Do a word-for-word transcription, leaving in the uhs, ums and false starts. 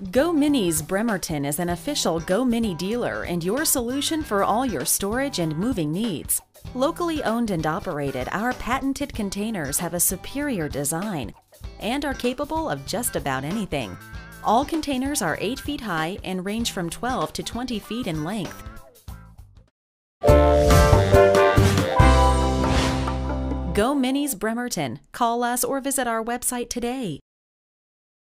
Go Minis Bremerton is an official Go Mini dealer and your solution for all your storage and moving needs. Locally owned and operated, our patented containers have a superior design and are capable of just about anything. All containers are eight feet high and range from twelve to twenty feet in length. Go Minis Bremerton. Call us or visit our website today.